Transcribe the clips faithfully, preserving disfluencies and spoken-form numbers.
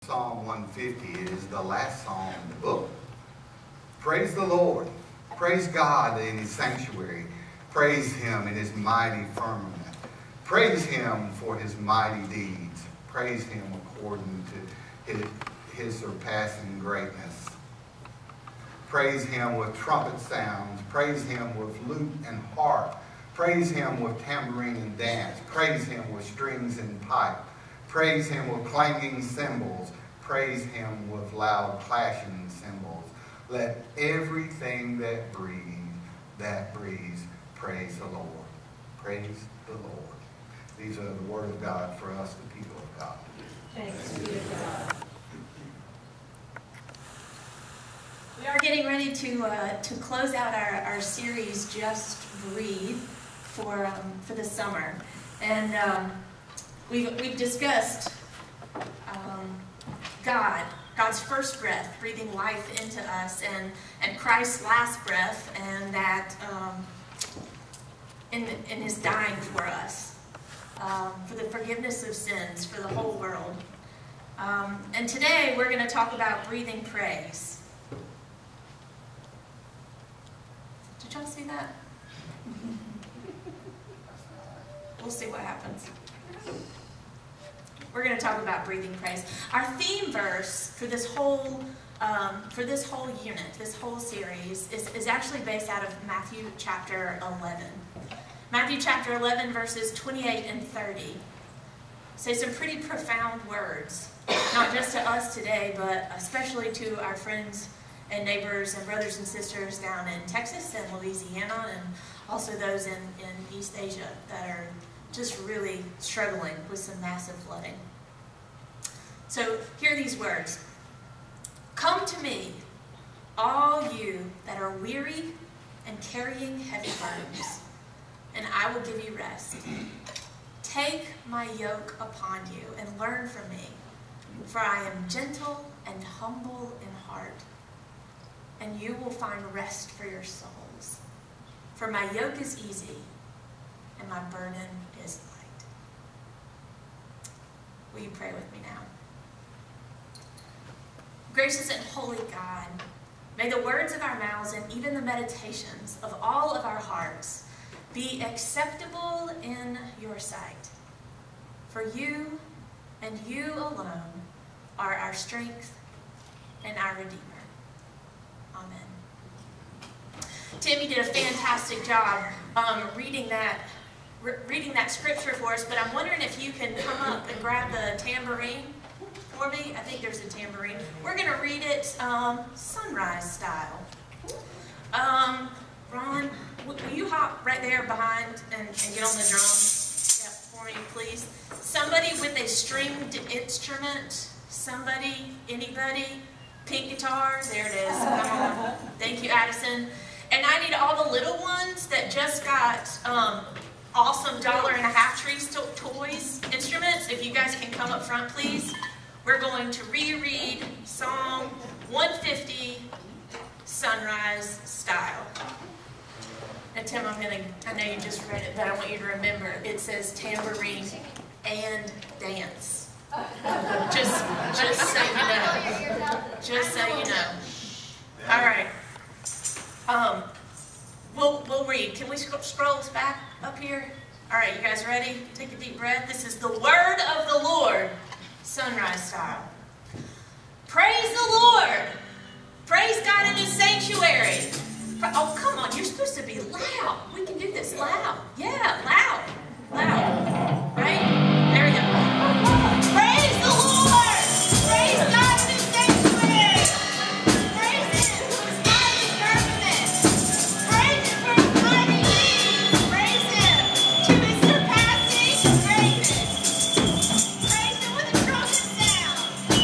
Psalm one fifty is the last psalm in the book. Praise the Lord. Praise God in his sanctuary. Praise him in his mighty firmament. Praise him for his mighty deeds. Praise him according to his, his surpassing greatness. Praise him with trumpet sounds. Praise him with lute and harp. Praise him with tambourine and dance. Praise him with strings and pipe. Praise him with clanging cymbals. Praise him with loud clashing cymbals. Let everything that breathes, that breathes, praise the Lord. Praise the Lord. These are the word of God for us, the people of God. Thanks be to God. We are getting ready to uh, to close out our, our series, Just Breathe, for um, for the summer, and um, we've we've discussed um, God, God's first breath, breathing life into us, and and Christ's last breath, and that um, in in His dying for us, um, for the forgiveness of sins for the whole world. Um, and today we're going to talk about breathing praise. Did y'all see that? We'll see what happens. We're going to talk about breathing praise. Our theme verse for this whole um, for this whole unit, this whole series, is, is actually based out of Matthew chapter eleven. Matthew chapter eleven, verses twenty-eight and thirty. Say some pretty profound words, not just to us today, but especially to our friends and neighbors and brothers and sisters down in Texas and Louisiana, and also those in, in East Asia that are just really struggling with some massive flooding. So hear these words. Come to me, all you that are weary and carrying heavy burdens, and I will give you rest. Take my yoke upon you and learn from me, for I am gentle and humble in heart, and you will find rest for your souls. For my yoke is easy, and my burden is light. Will you pray with me now? Gracious and holy God, may the words of our mouths and even the meditations of all of our hearts be acceptable in your sight. For you and you alone are our strength and our Redeemer. Amen. Timmy did a fantastic job um, reading that re reading that scripture for us, but I'm wondering if you can come up and grab the tambourine for me. I think there's a tambourine. We're going to read it um, sunrise style. Um, Ron, will you hop right there behind and, and get on the drum? Yep, for me, please. Somebody with a stringed instrument. Somebody, anybody. Pink guitar. There it is. Come on. Thank you, Addison. And I need all the little ones that just got um, awesome dollar and a half tree toys instruments. If you guys can come up front, please. We're going to reread Psalm one fifty, Sunrise Style. And Tim, I'm gonna, I know you just read it, but I want you to remember, it says tambourine and dance. Just, just so you know. Just so you know. All right. Um, we'll, we'll read. Can we sc scroll us back up here? All right, you guys ready? Take a deep breath. This is the word of the Lord, sunrise style. Praise the Lord. Praise God in his sanctuary. Oh, come on. You're supposed to be loud. We can do this loud. Yeah, loud. Loud. Right? There we go. Praise the Lord. Praise God in his sanctuary. Praise him who is mighty firmament. Praise him for his mighty deeds. Praise him to his surpassing greatness. Praise him with a trumpet sound.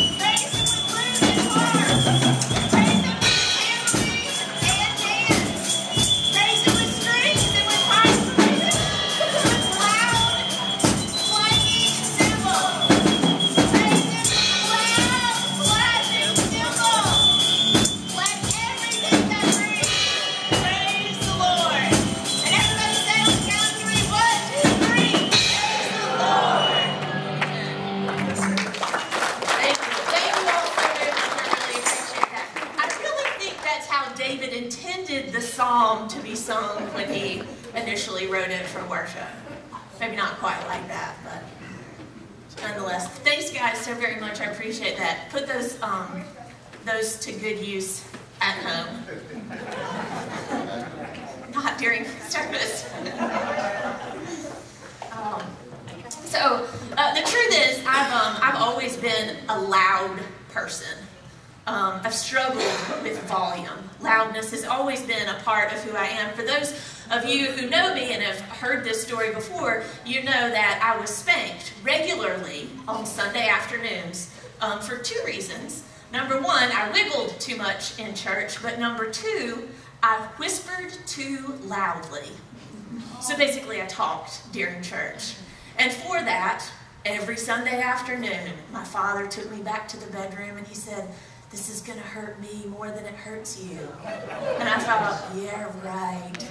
psalm to be sung when he initially wrote it for worship. Maybe not quite like that, but nonetheless. Thanks, guys, so very much. I appreciate that. Put those um, those to good use at home. Not during service. um, so uh, the truth is, I've um, I've always been a loud person. Um, I've struggled with volume. Loudness has always been a part of who I am. For those of you who know me and have heard this story before, you know that I was spanked regularly on Sunday afternoons um, for two reasons. Number one, I wiggled too much in church, but number two, I whispered too loudly. So basically, I talked during church. And for that, every Sunday afternoon, my father took me back to the bedroom and he said, "This is going to hurt me more than it hurts you." And I thought, yeah, right.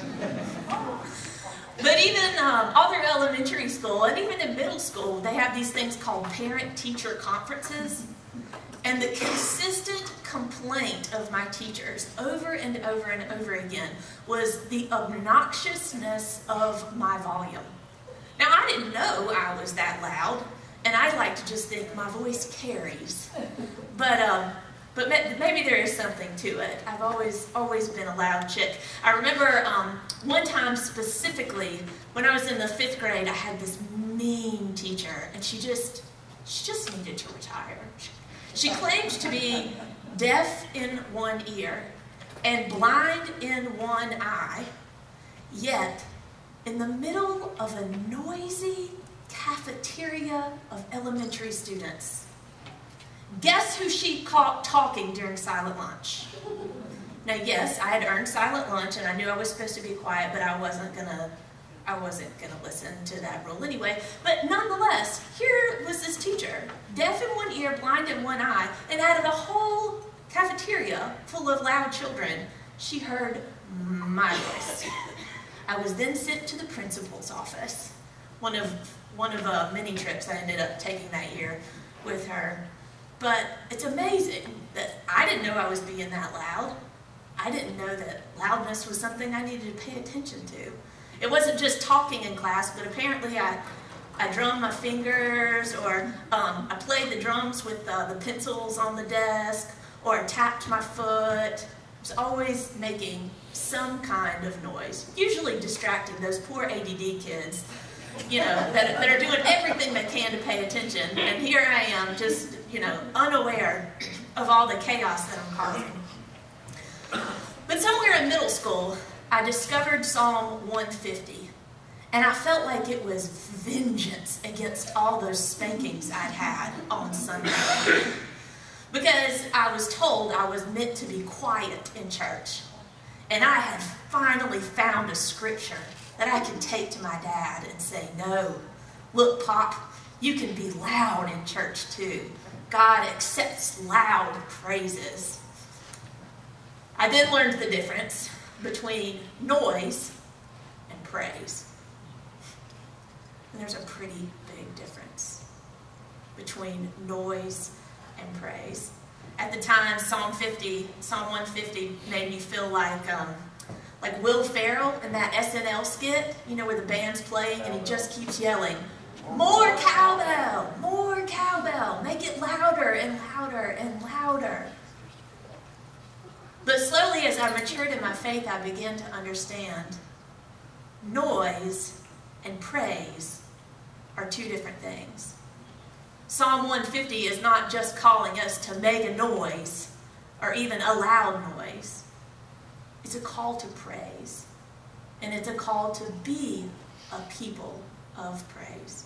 But even um, all through elementary school and even in middle school, they have these things called parent-teacher conferences. And the consistent complaint of my teachers over and over and over again was the obnoxiousness of my volume. Now, I didn't know I was that loud, and I like to just think my voice carries. But um, but maybe there is something to it. I've always always been a loud chick. I remember um, one time specifically when I was in the fifth grade, I had this mean teacher, and she just she just needed to retire. She claimed to be deaf in one ear and blind in one eye, yet in the middle of a noisy cafeteria of elementary students, guess who she caught talking during silent lunch? Now, yes, I had earned silent lunch, and I knew I was supposed to be quiet, but I wasn't gonna, I wasn't gonna listen to that rule anyway. But nonetheless, here was this teacher, deaf in one ear, blind in one eye, and out of the whole cafeteria full of loud children, she heard my voice. I was then sent to the principal's office. One of one of uh, many trips I ended up taking that year with her. But it's amazing that I didn't know I was being that loud. I didn't know that loudness was something I needed to pay attention to. It wasn't just talking in class, but apparently I, I drummed my fingers, or um, I played the drums with uh, the pencils on the desk, or I tapped my foot. I was always making some kind of noise, usually distracting those poor A D D kids, you know, that, that are doing everything they can to pay attention. And here I am, just, you know, unaware of all the chaos that I'm causing. But somewhere in middle school, I discovered Psalm one fifty, and I felt like it was vengeance against all those spankings I'd had on Sunday. Because I was told I was meant to be quiet in church. And I had finally found a scripture that I could take to my dad and say, no, look, Pop, you can be loud in church too. God accepts loud praises. I then learned the difference between noise and praise. And there's a pretty big difference between noise and praise. At the time, Psalm fifty, Psalm one fifty made me feel like um, like Will Ferrell in that S N L skit, you know, where the band's playing and he just keeps yelling, "More cowbell, more cowbell, make it louder and louder and louder." But slowly, as I matured in my faith, I began to understand noise and praise are two different things. Psalm one fifty is not just calling us to make a noise or even a loud noise. It's a call to praise. And it's a call to be a people of praise.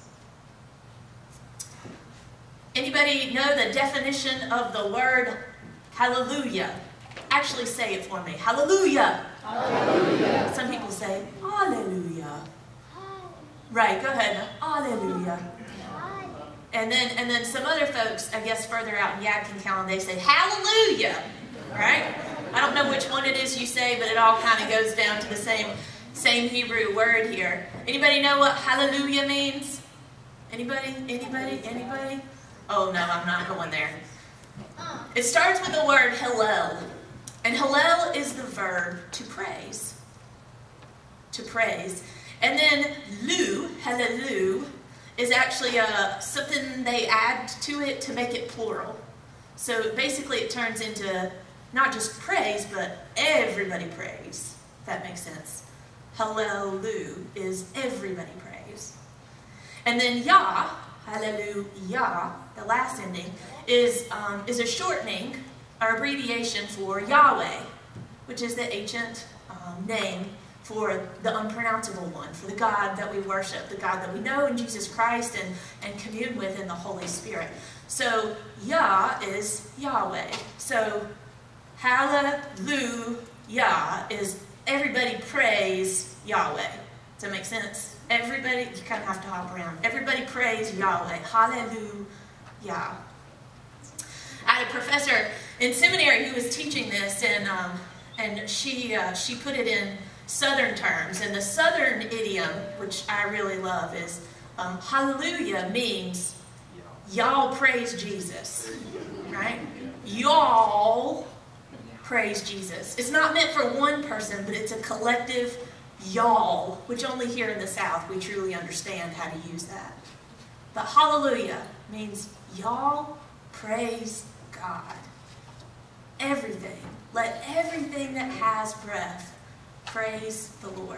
Anybody know the definition of the word hallelujah? Actually say it for me. Hallelujah. Hallelujah. Some people say hallelujah. Right, go ahead. Hallelujah. And then, and then some other folks, I guess further out in Yadkin County, they say hallelujah, right? I don't know which one it is you say, but it all kind of goes down to the same, same Hebrew word here. Anybody know what hallelujah means? Anybody? Anybody? Anybody? Oh no, I'm not going there. It starts with the word hallel, and hallel is the verb to praise. to praise. And then lu, hallelu, is actually uh, something they add to it to make it plural. So basically it turns into not just praise, but everybody praise, if that makes sense. Hallelu is everybody praise. And then Yah, hallelujah, the last ending, is, um, is a shortening or abbreviation for Yahweh, which is the ancient um, name for the unpronounceable one, for the God that we worship, the God that we know in Jesus Christ and, and commune with in the Holy Spirit. So Yah is Yahweh. So hallelujah is everybody praise Yahweh. Does that make sense? Everybody, you kind of have to hop around. Everybody praise Yahweh. Hallelujah. I had a professor in seminary who was teaching this, and um, and she uh, she put it in Southern terms. And the Southern idiom, which I really love, is um, hallelujah means y'all praise Jesus, right? Y'all praise Jesus. It's not meant for one person, but it's a collective y'all, which only here in the South we truly understand how to use that. But hallelujah means y'all praise God. Everything. Let everything that has breath praise the Lord.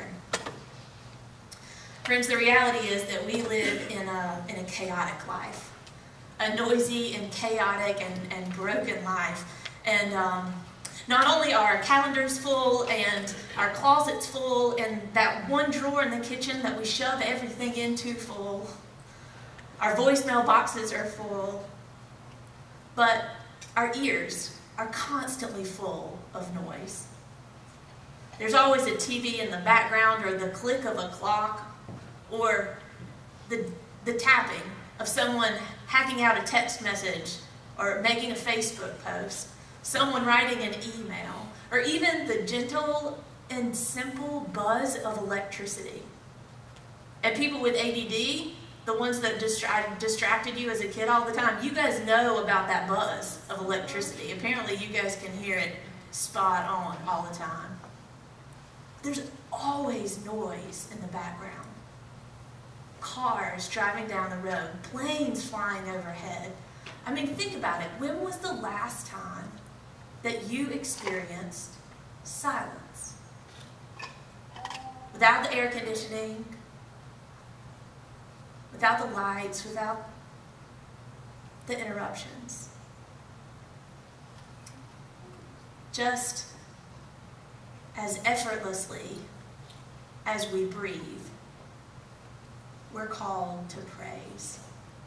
Friends, the reality is that we live in a, in a chaotic life. A noisy and chaotic and, and broken life. And um, not only are our calendars full and our closets full and that one drawer in the kitchen that we shove everything into full, our voicemail boxes are full, but our ears are constantly full of noise. There's always a T V in the background, or the click of a clock, or the, the tapping of someone hacking out a text message or making a Facebook post, someone writing an email, or even the gentle and simple buzz of electricity. And people with A D D, the ones that distra- distracted you as a kid all the time, you guys know about that buzz of electricity. Apparently you guys can hear it spot on all the time. There's always noise in the background. Cars driving down the road, planes flying overhead. I mean, think about it. When was the last time that you experienced silence? Without the air conditioning, without the lights, without the interruptions. Just as effortlessly as we breathe, we're called to praise.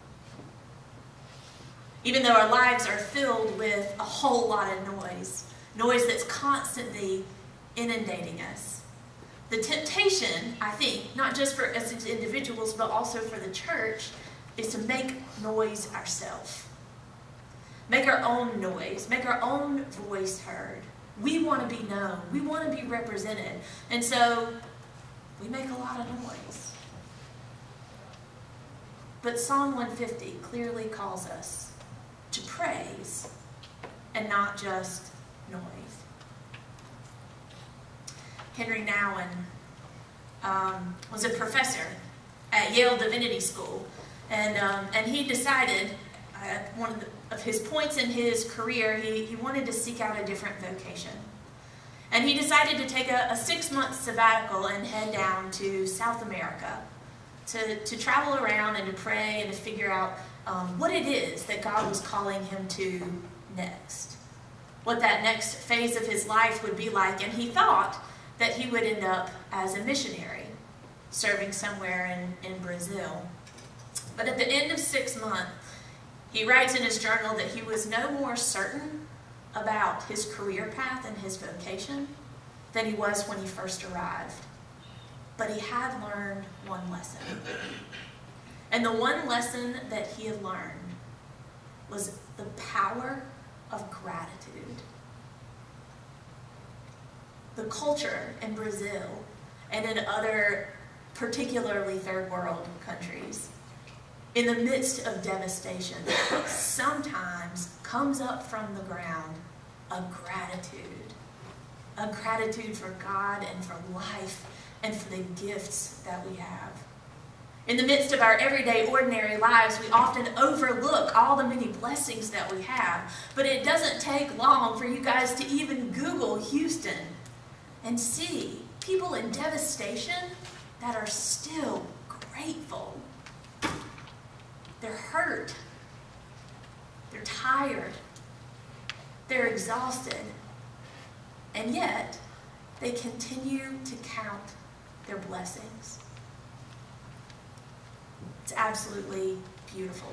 Even though our lives are filled with a whole lot of noise, noise that's constantly inundating us. The temptation, I think, not just for us as individuals, but also for the church, is to make noise ourselves. Make our own noise, make our own voice heard. We want to be known. We want to be represented. And so we make a lot of noise. But Psalm one fifty clearly calls us to praise and not just noise. Henry Nouwen um, was a professor at Yale Divinity School, and um, and he decided at one of, the, of his points in his career, he, he wanted to seek out a different vocation. And he decided to take a, a six-month sabbatical and head down to South America to, to travel around and to pray and to figure out um, what it is that God was calling him to next. What that next phase of his life would be like. And he thought that he would end up as a missionary, serving somewhere in, in Brazil. But at the end of six months, he writes in his journal that he was no more certain about his career path and his vocation than he was when he first arrived. But he had learned one lesson. And the one lesson that he had learned was the power of gratitude. The culture in Brazil and in other particularly third world countries, in the midst of devastation, sometimes comes up from the ground a gratitude. A gratitude for God and for life and for the gifts that we have. In the midst of our everyday, ordinary lives, we often overlook all the many blessings that we have. But it doesn't take long for you guys to even Google Houston and see people in devastation that are still grateful. They're hurt. They're tired. They're exhausted. And yet, they continue to count their blessings. It's absolutely beautiful.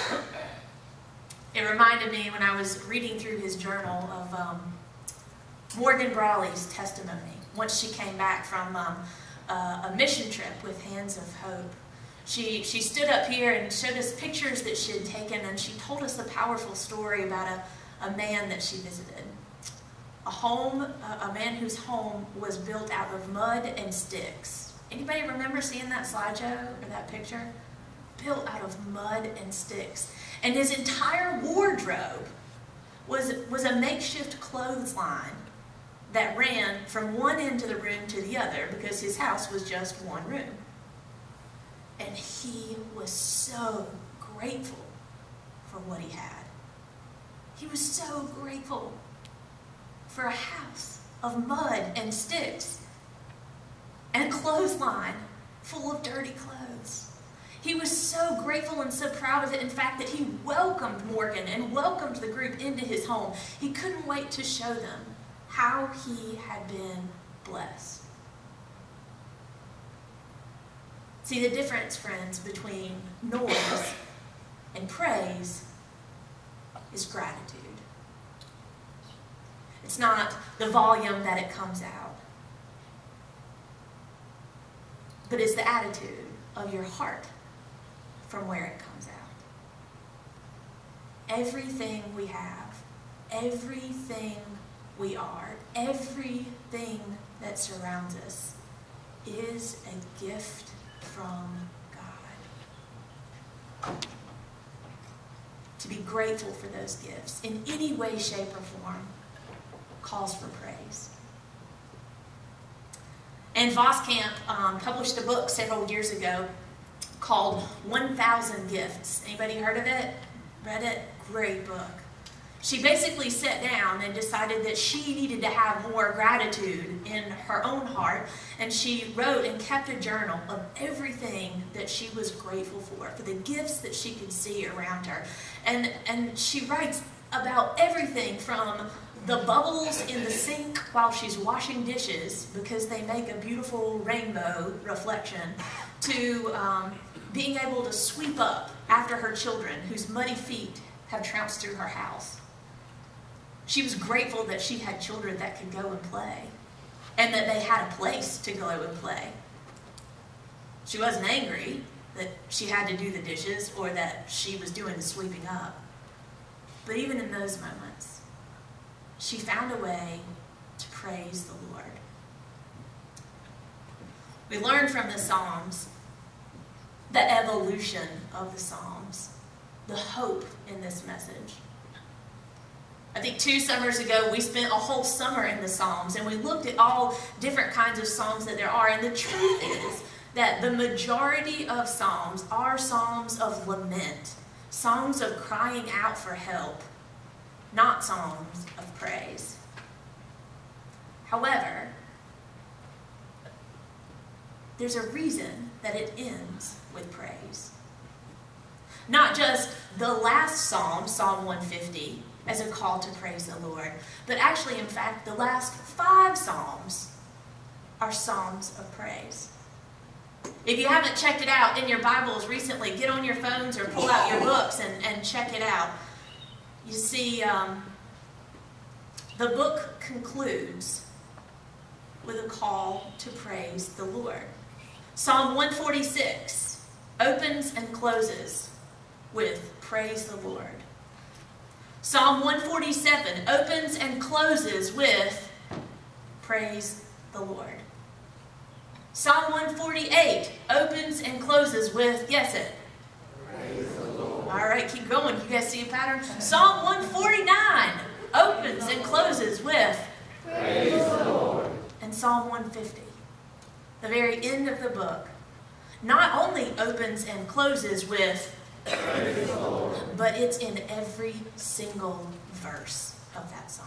It reminded me when I was reading through his journal of um, Morgan Brawley's testimony once she came back from um, uh, a mission trip with Hands of Hope. She, she stood up here and showed us pictures that she had taken, and she told us a powerful story about a, a man that she visited. A home, a, a man whose home was built out of mud and sticks. Anybody remember seeing that slideshow or that picture? Built out of mud and sticks. And his entire wardrobe was, was a makeshift clothesline that ran from one end of the room to the other because his house was just one room. And he was so grateful for what he had. He was so grateful for a house of mud and sticks and a clothesline full of dirty clothes. He was so grateful and so proud of it, in fact, that he welcomed Morgan and welcomed the group into his home. He couldn't wait to show them how he had been blessed. See, the difference, friends, between noise and praise is gratitude. It's not the volume that it comes out, but it's the attitude of your heart from where it comes out. Everything we have, everything we are, everything that surrounds us is a gift from God. To be grateful for those gifts in any way, shape, or form calls for praise. And Voskamp um, published a book several years ago called one thousand Gifts. Anybody heard of it? Read it? Great book. She basically sat down and decided that she needed to have more gratitude in her own heart, and she wrote and kept a journal of everything that she was grateful for, for the gifts that she could see around her. And, and she writes about everything from the bubbles in the sink while she's washing dishes because they make a beautiful rainbow reflection, to um, being able to sweep up after her children whose muddy feet have trounced through her house. She was grateful that she had children that could go and play, and that they had a place to go and play. She wasn't angry that she had to do the dishes or that she was doing the sweeping up. But even in those moments, she found a way to praise the Lord. We learn from the Psalms the evolution of the Psalms, the hope in this message. I think two summers ago, we spent a whole summer in the Psalms, and we looked at all different kinds of Psalms that there are. And the truth is that the majority of Psalms are Psalms of lament, songs of crying out for help, not songs of praise. However, there's a reason that it ends with praise. Not just the last Psalm, Psalm one fifty, as a call to praise the Lord, but actually, in fact, the last five Psalms are Psalms of praise. If you haven't checked it out in your Bibles recently, get on your phones or pull out your books and, and check it out. You see, um, the book concludes with a call to praise the Lord. Psalm one forty-six opens and closes with praise the Lord. Psalm one forty-seven opens and closes with praise the Lord. Psalm one forty-eight opens and closes with, guess it. Praise the Lord. All right, keep going. You guys see a pattern? Psalm one forty-nine opens and closes with Praise the Lord. And Psalm one fifty the very end of the book, not only opens and closes with, but it's in every single verse of that song.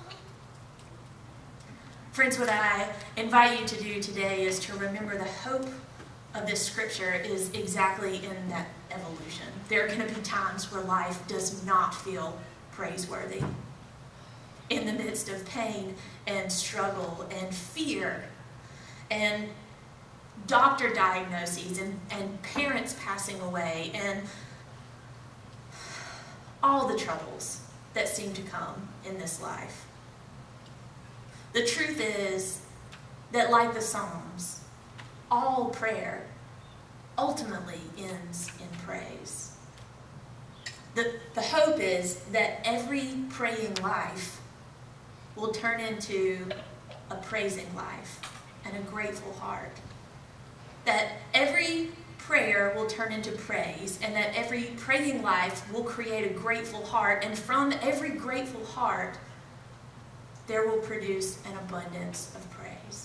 Friends, what I invite you to do today is to remember the hope of this scripture is exactly in that evolution. There are going to be times where life does not feel praiseworthy. In the midst of pain and struggle and fear and doctor diagnoses and, and parents passing away and all the troubles that seem to come in this life. The truth is that, like the Psalms, all prayer ultimately ends in praise. The, the hope is that every praying life will turn into a praising life and a grateful heart. That every prayer will turn into praise, and that every praying life will create a grateful heart, and from every grateful heart, there will produce an abundance of praise.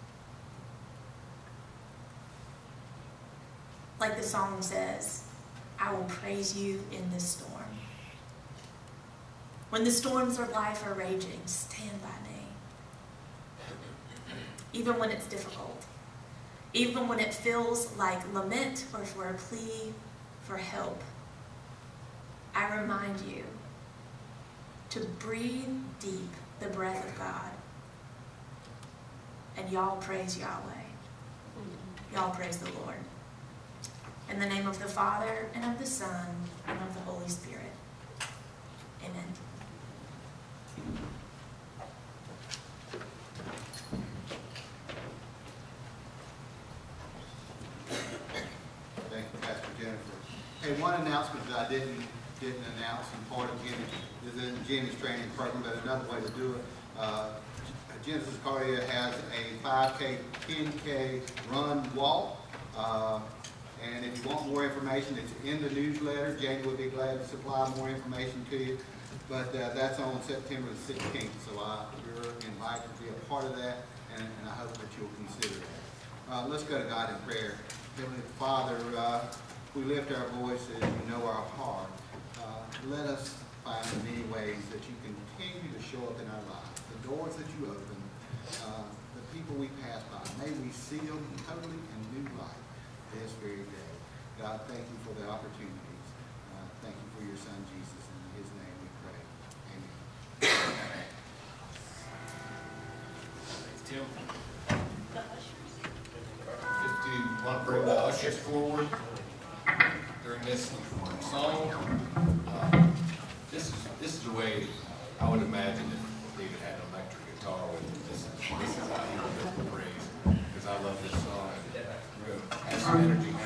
Like the song says, I will praise you in this storm. When the storms of life are raging, stand by me. Even when it's difficult. Even when it feels like lament or for a plea for help. I remind you to breathe deep the breath of God. And y'all praise Yahweh. Y'all praise the Lord. In the name of the Father, and of the Son, and of the Holy Spirit. Amen. Thank you, Pastor Jennifer. Hey, one announcement that I didn't didn't announce, and part of Jenny is in Jenny's training program, but another way to do it. Uh, Genesis Cardia has a five K, ten K run walk. Uh, and if you want more information, it's in the newsletter. Jenny would be glad to supply more information to you. But uh, that's on September the sixteenth, so uh, you're invited to be a part of that, and, and I hope that you'll consider that. Uh, let's go to God in prayer. Heavenly Father, uh, we lift our voices, you know our heart. Uh, let us find many ways that you continue to show up in our lives. The doors that you open, uh, the people we pass by, may we see them totally in new light this very day. God, thank you for the opportunities. Uh, thank you for your son, Jesus. In his name we pray. Amen. Tim? If you want to bring the ushers forward during this song, uh, this is this is the way I would imagine if David had an electric guitar with it. This is, this is how he would lift the praise, because I love this song. We're going to have some energy.